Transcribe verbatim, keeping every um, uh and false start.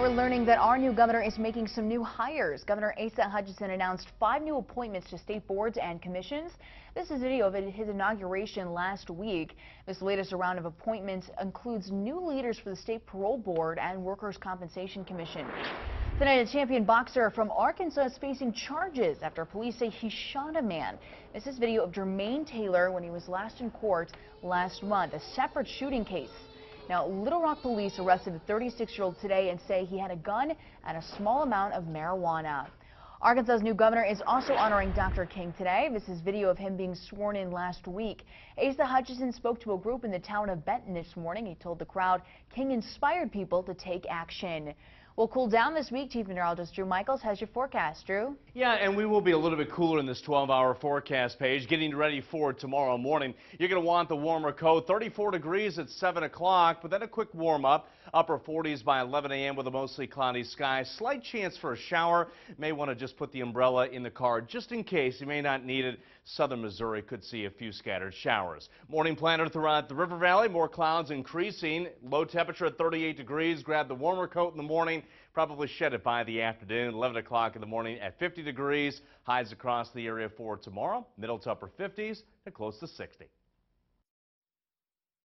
we're learning that our new governor is making some new hires. Governor Asa Hutchinson announced five new appointments to state boards and commissions. This is video of his inauguration last week. This latest round of appointments includes new leaders for the State Parole Board and Workers' Compensation Commission. Tonight, a champion boxer from Arkansas is facing charges after police say he shot a man. This is video of Jermaine Taylor when he was last in court last month, a separate shooting case. Now, Little Rock police arrested the thirty-six-year-old today and say he had a gun and a small amount of marijuana. Arkansas's new governor is also honoring Doctor King today. This is video of him being sworn in last week. Asa Hutchinson spoke to a group in the town of Benton this morning. He told the crowd King inspired people to take action. We'll cool down this week. Chief Meteorologist Drew Michaels has your forecast. Drew? Yeah, and we will be a little bit cooler in this twelve hour forecast page. Getting ready for tomorrow morning. You're going to want the warmer coat. thirty-four degrees at seven o'clock, but then a quick warm up. Upper forties by eleven a m with a mostly cloudy sky. Slight chance for a shower. May want to just put the umbrella in the car just in case. You may not need it. Southern Missouri could see a few scattered showers. Morning planner throughout the River Valley. More clouds increasing. Low temperature at thirty-eight degrees. Grab the warmer coat in the morning. Probably shed it by the afternoon. eleven o'clock in the morning at fifty degrees. Highs across the area for tomorrow. Middle to upper fifties and close to sixty.